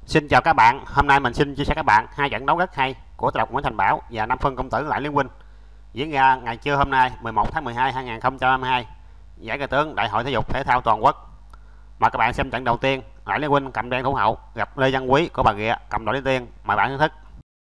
Xin chào các bạn, hôm nay mình xin chia sẻ các bạn hai trận đấu rất hay của Tộc Nguyễn Thành Bảo và Nam Phân Công Tử Lại Liên Huynh diễn ra ngày trưa hôm nay 11 tháng 12 2022, giải cờ tướng Đại hội Thể dục Thể thao Toàn quốc. Mời các bạn xem trận đầu tiên, Lại Liên Huynh cầm đen thủ hậu gặp Lê Văn Quý của Bà Rịa cầm đội đi tiên. Mời bạn thưởng thức.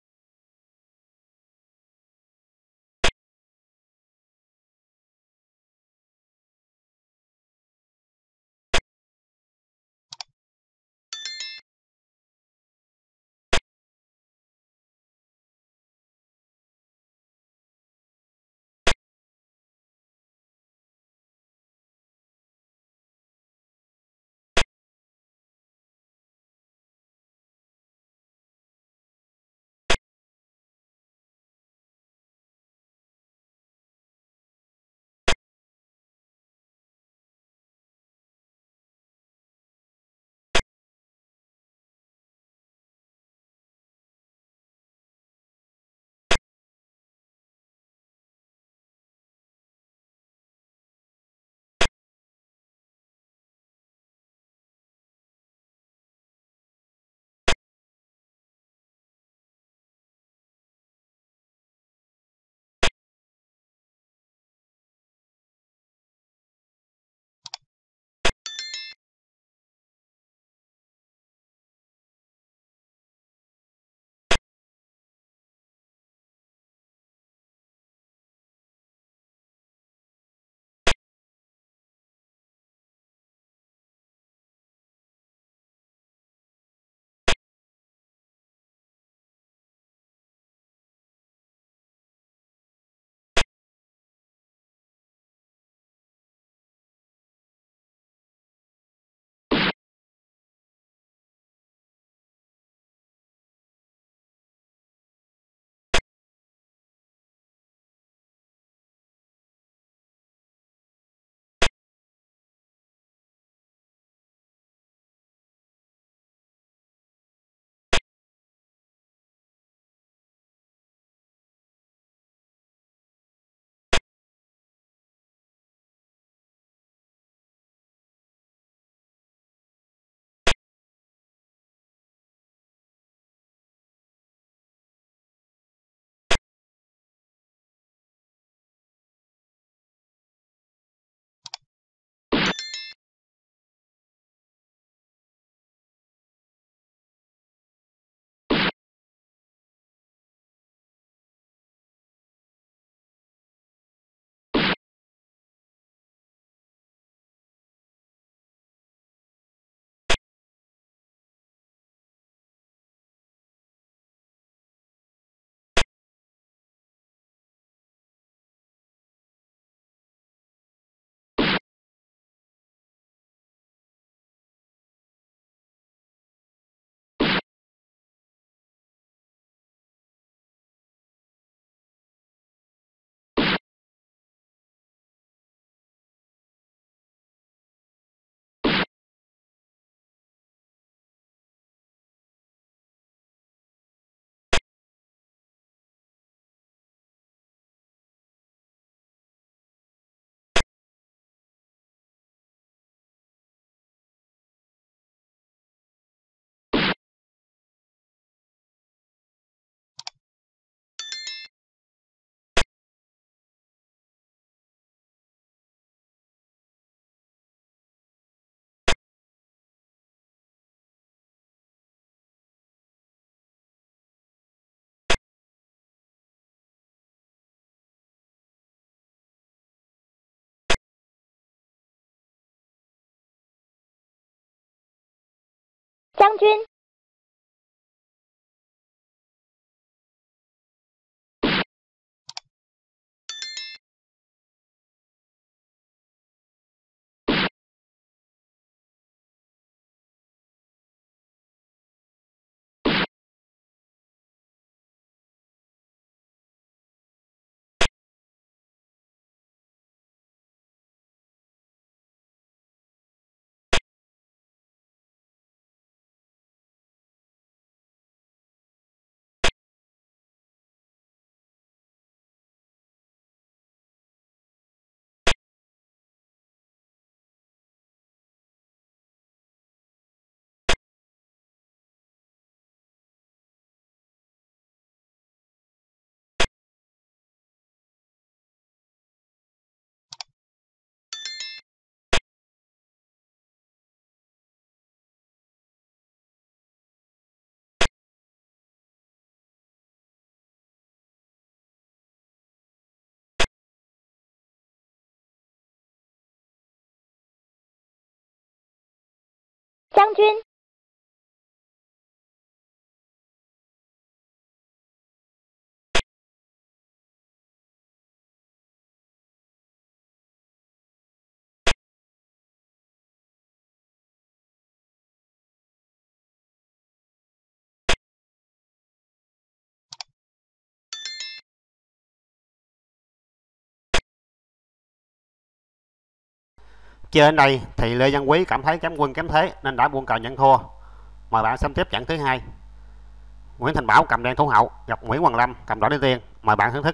将军。 将军。 Chơi đến đây thì Lê Văn Quý cảm thấy kém quân kém thế nên đã buông cờ nhận thua. Mời bạn xem tiếp trận thứ hai. Nguyễn Thành Bảo cầm đen thủ hậu gặp Nguyễn Hoàng Lâm cầm đỏ đi tiên. Mời bạn thưởng thức.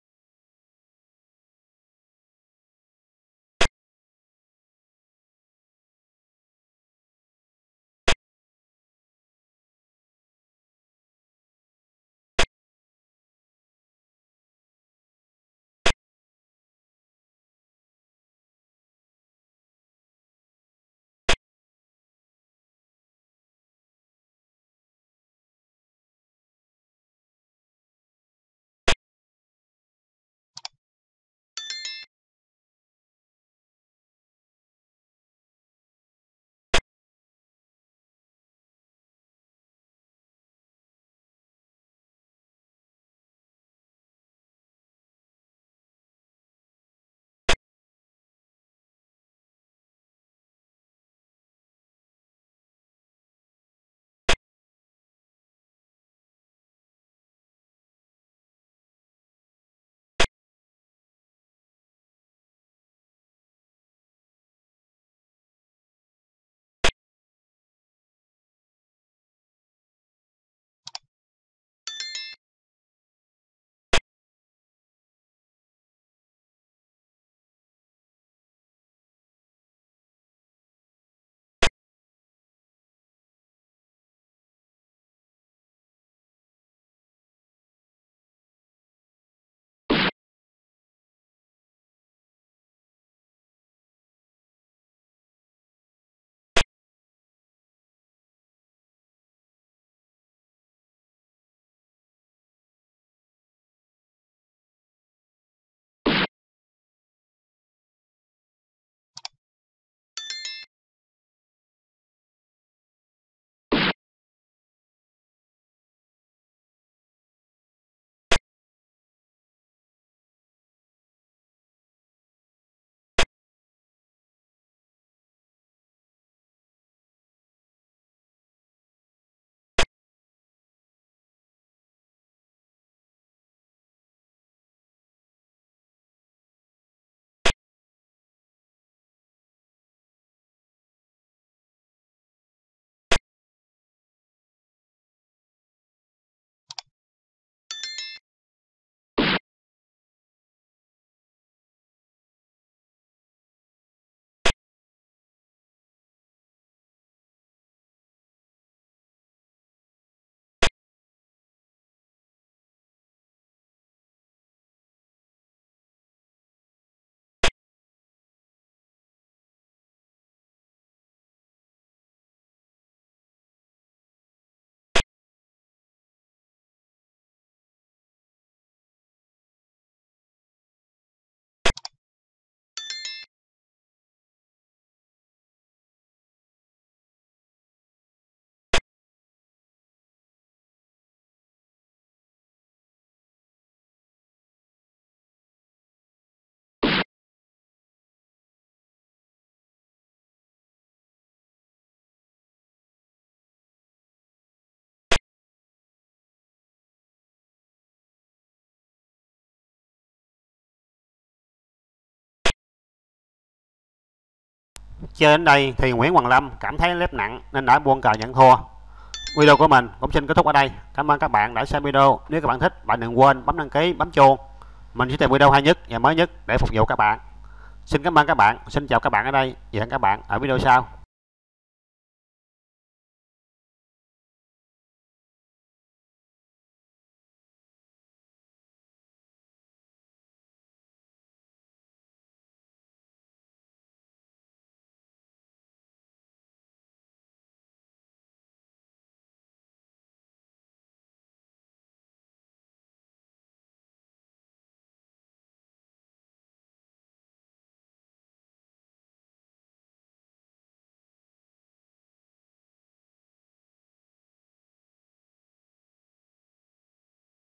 Chơi đến đây thì Nguyễn Hoàng Lâm cảm thấy lép nặng nên đã buông cờ nhận thua. Video của mình cũng xin kết thúc ở đây. Cảm ơn các bạn đã xem video. Nếu các bạn thích, bạn đừng quên bấm đăng ký, bấm chuông. Mình sẽ tìm video hay nhất và mới nhất để phục vụ các bạn. Xin cảm ơn các bạn. Xin chào các bạn ở đây và hẹn các bạn ở video sau.